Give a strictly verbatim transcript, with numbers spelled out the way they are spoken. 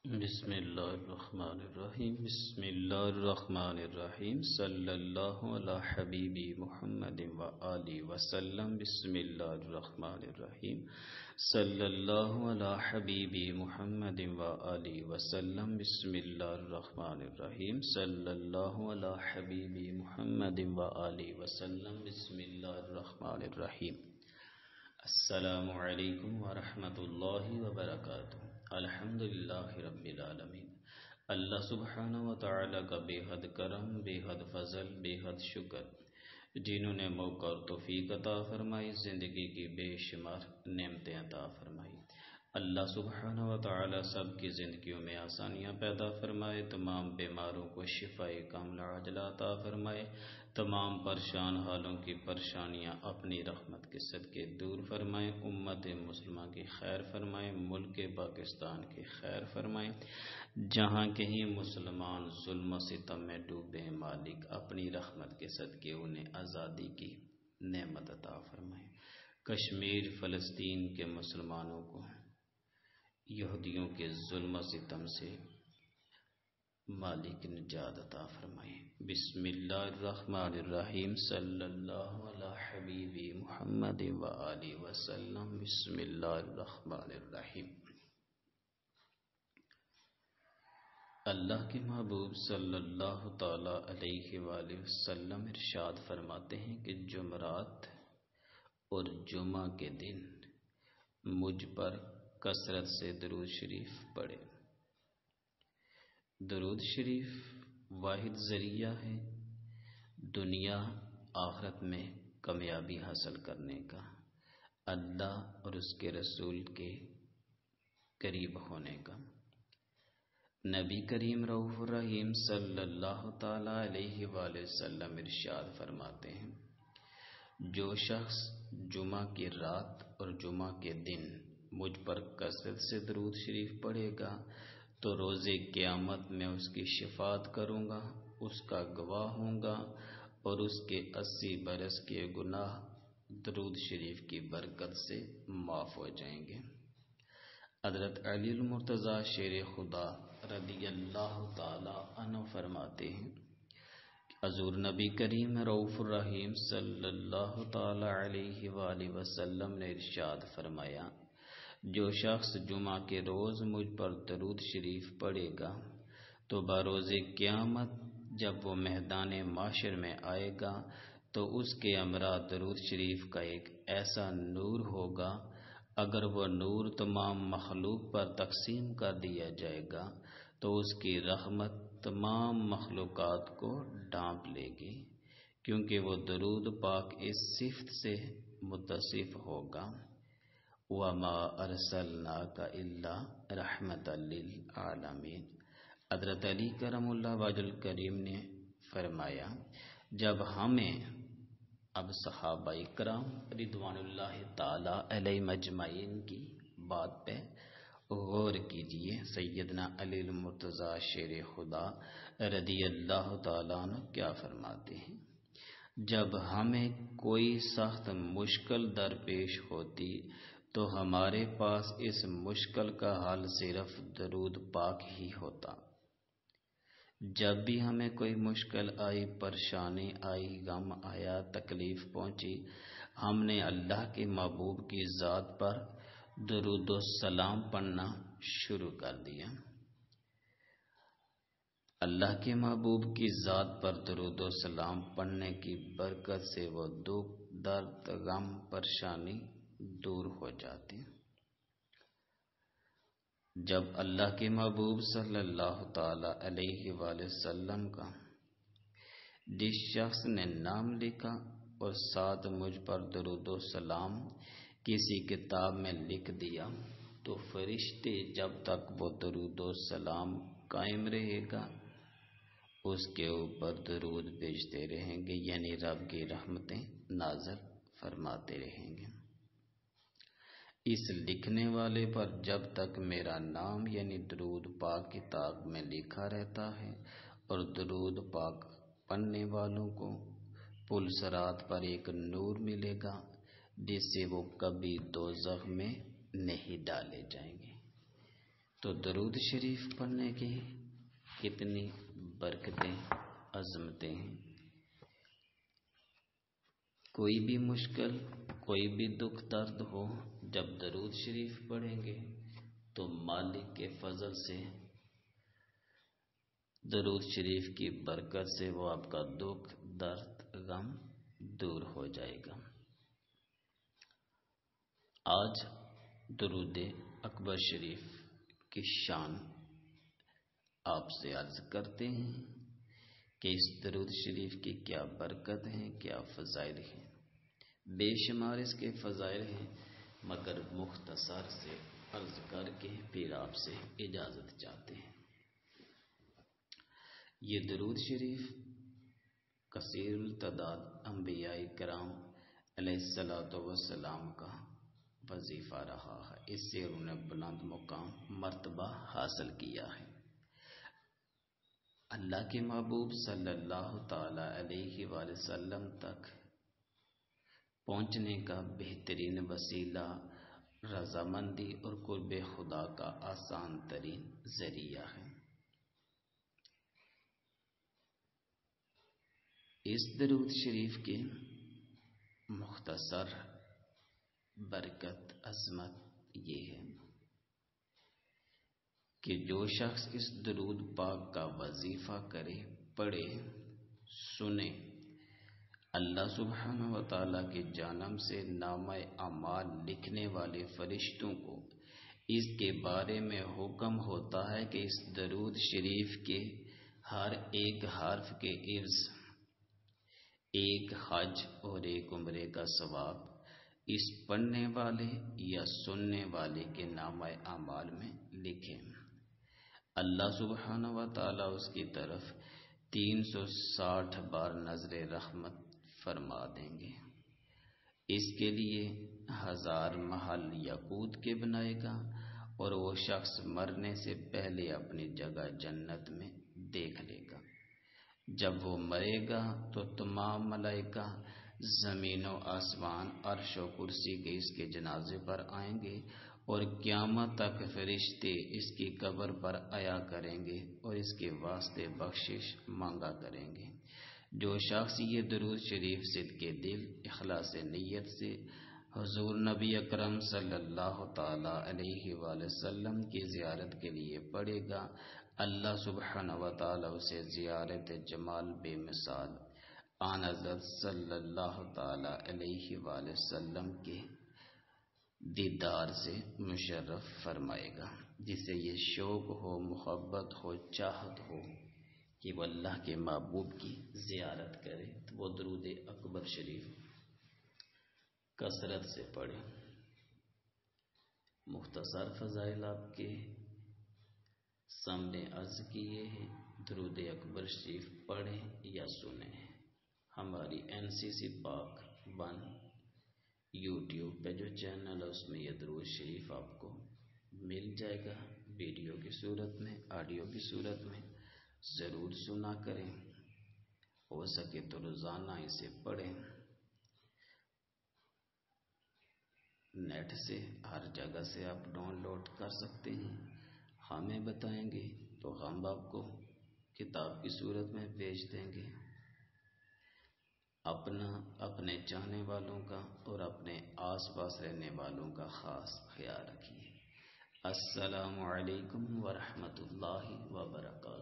بسم اللہ الرحمن الرحیم بسم اللہ الرحمن الرحیم صلی اللہ علی حبیبی محمد و آلہ وسلم بسم اللہ الرحمن الرحیم صلی اللہ علی حبیبی محمد و آلہ وسلم بسم اللہ الرحمن الرحیم صلی اللہ علی حبیبی محمد و آلہ وسلم بسم اللہ الرحمن الرحیم السلام علیکم ورحمۃ اللہ وبرکاتہ۔ الحمدللہ رب العالمین۔ اللہ سبحانہ و تعالی کا بے حد کرم، بے حد فضل، بے حد شکر، جنہوں نے موقع اور توفیق عطا فرمائی، زندگی کی بے شمار نعمتیں عطا فرمائی۔ اللہ سبحانہ و تعالی سب کی زندگیوں میں آسانیاں پیدا فرمائے، تمام بیماروں کو شفائے کاملہ عاجلہ عطا فرمائے، تمام پریشان حالوں کی پریشانیاں اپنی رحمت کے صدقے دور فرمائے، امت مسلمہ کی خیر فرمائے، ملک پاکستان کی خیر فرمائے۔ جہاں کہیں مسلمان ظلم و ستم میں ڈوبے، مالک اپنی رحمت کے صدقے انہیں آزادی کی نعمت عطا فرمائے۔ کشمیر فلسطین کے مسلمانوں کو یہودیوں کے ظلم و ستم سے مالک نجات عطا فرمائے۔ بسم اللہ الرحمن الرحیم صلی اللہ علی حبیبی محمد و آلہ وسلم بسم اللہ الرحمن الرحیم۔ اللہ کے محبوب صلی اللہ تعالی علیہ وآلہ وسلم ارشاد فرماتے ہیں کہ جمعرات اور جمعہ کے دن مجھ پر کثرت سے درود شریف پڑھے۔ درود شریف واحد ذریعہ ہے دنیا آخرت میں کامیابی حاصل کرنے کا، اللہ اور اس کے رسول کے قریب ہونے کا۔ نبی کریم رؤوف الرحیم صلی اللہ تعالی علیہ وآلہ وسلم ارشاد فرماتے ہیں، جو شخص جمعہ کی رات اور جمعہ کے دن مجھ پر کثرت سے درود شریف پڑھے گا تو روز قیامت میں اس کی شفاعت کروں گا، اس کا گواہ ہوں گا اور اس کے اسی برس کے گناہ درود شریف کی برکت سے معاف ہو جائیں گے۔ حضرت علی المرتضیٰ شیر خدا رضی اللہ تعالی عنہ فرماتے ہیں، حضور نبی کریم رؤوف الرحیم صلی اللہ تعالی علیہ وآلہ وسلم نے ارشاد فرمایا، جو شخص جمعہ کے روز مجھ پر درود شریف پڑھے گا تو بروز قیامت جب وہ میدان معاشر میں آئے گا تو اس کے ہمراہ درود شریف کا ایک ایسا نور ہوگا، اگر وہ نور تمام مخلوق پر تقسیم کر دیا جائے گا تو اس کی رحمت تمام مخلوقات کو ڈھانپ لے گی، کیونکہ وہ درود پاک اس صفت سے متصف ہوگا، وَمَا أَرْسَلْنَاكَ إِلَّا رَحْمَةً لِلْعَالَمِينَ۔ حضرت علی کرم اللہ وجہ الکریم نے فرمایا، جب ہمیں اب صحابہ کرام رضوان اللہ تعالی علیہ مجمعین کی بات پہ غور کیجئے۔ سیدنا علی المرتضیٰ شیر خدا رضی اللہ تعالیٰ عنہ کیا فرماتے ہیں، جب ہمیں کوئی سخت مشکل درپیش ہوتی تو ہمارے پاس اس مشکل کا حل صرف درود پاک ہی ہوتا۔ جب بھی ہمیں کوئی مشکل آئی، پریشانی آئی، غم آیا، تکلیف پہنچی، ہم نے اللہ کے محبوب کی ذات پر درود و سلام پڑھنا شروع کر دیا۔ اللہ کے محبوب کی ذات پر درود و سلام پڑھنے کی برکت سے وہ دکھ، درد، غم، پریشانی دور ہو جاتی۔ جب اللہ کے محبوب صلی اللہ تعالی علیہ وآلہ وسلم کا جس شخص نے نام لکھا اور ساتھ مجھ پر درود و سلام کسی کتاب میں لکھ دیا تو فرشتے جب تک وہ درود و سلام قائم رہے گا اس کے اوپر درود بھیجتے رہیں گے، یعنی رب کی رحمتیں نازل فرماتے رہیں گے۔ اس لکھنے والے پر جب تک میرا نام یعنی درود پاک کتاب میں لکھا رہتا ہے اور درود پاک پڑھنے والوں کو پل صراط پر ایک نور ملے گا جس سے وہ کبھی دوزخ میں نہیں ڈالے جائیں گے۔ تو درود شریف پڑھنے کی کتنی برکتیں، عظمتیں ہیں۔ کوئی بھی مشکل، کوئی بھی دکھ درد ہو، جب درود شریف پڑھیں گے تو مالک کے فضل سے، درود شریف کی برکت سے وہ آپ کا دکھ درد غم دور ہو جائے گا۔ آج درود اکبر شریف کی شان آپ سے عرض کرتے ہیں کہ اس درود شریف کی کیا برکت ہے، کیا فضائل ہیں۔ بے شمار اس کے فضائل ہیں، مگر مختصر سے عرض کر کے پھر آپ سے اجازت چاہتے ہیں۔ یہ درود شریف کثیر التعداد انبیاء کرام علیہ الصلوۃ والسلام کا وظیفہ رہا ہے، اس سے انہوں نے بلند مقام مرتبہ حاصل کیا ہے۔ اللہ کے محبوب صلی اللہ تعالی علیہ وآلہ وسلم تک پہنچنے کا بہترین وسیلہ رضامندی اور قرب خدا کا آسان ترین ذریعہ ہے۔ اس درود شریف کے مختصر برکت، عظمت یہ ہے کہ جو شخص اس درود پاک کا وظیفہ کرے، پڑھے، سنے، اللہ سبحانہ و تعالیٰ کی جانب سے نامہ اعمال لکھنے والے فرشتوں کو اس کے بارے میں حکم ہوتا ہے کہ اس درود شریف کے ہر ایک حرف کے عوض ایک حج اور ایک عمرے کا ثواب اس پڑھنے والے یا سننے والے کے نامہ اعمال میں لکھیں۔ اللہ سبحانہ و تعالیٰ اس کی طرف تین سو ساٹھ بار نظر رحمت فرما دیں گے۔ اس کے لیے ہزار محل یاقوت کے بنائے گا اور وہ شخص مرنے سے پہلے اپنی جگہ جنت میں دیکھ لے گا۔ جب وہ مرے گا تو تمام ملائکہ زمین و آسمان، عرش و کرسی کے اس کے جنازے پر آئیں گے اور قیامت تک فرشتے اس کی قبر پر آیا کریں گے اور اس کے واسطے بخشش مانگا کریں گے۔ جو شخص یہ درود شریف صدق دل، اخلاص نیت سے حضور نبی اکرم صلی اللہ تعالی علیہ وآلہ وسلم کی زیارت کے لیے پڑھے گا، اللہ سبحانہ و تعالی اسے زیارت جمال بے مثال آن حضرت صلی اللہ تعالی علیہ وآلہ وسلم کے دیدار سے مشرف فرمائے گا۔ جسے یہ شوق ہو، محبت ہو، چاہت ہو کہ وہ اللہ کے محبوب کی زیارت کرے تو وہ درود اکبر شریف کثرت سے پڑھے۔ مختصر فضائل آپ کے سامنے عرض کیے ہیں، درود اکبر شریف پڑھیں یا سنیں۔ ہماری این سی سی پاک ون یوٹیوب پہ جو چینل ہے اس میں یہ درود شریف آپ کو مل جائے گا، ویڈیو کی صورت میں، آڈیو کی صورت میں۔ ضرور سنا کریں، ہو سکے تو روزانہ اسے پڑھیں۔ نیٹ سے ہر جگہ سے آپ ڈاؤن لوڈ کر سکتے ہیں، ہمیں بتائیں گے تو ہم آپ کو کتاب کی صورت میں بھیج دیں گے۔ اپنا، اپنے چاہنے والوں کا اور اپنے آس پاس رہنے والوں کا خاص خیال رکھیے۔ السلام علیکم ورحمۃ اللہ وبرکاتہ۔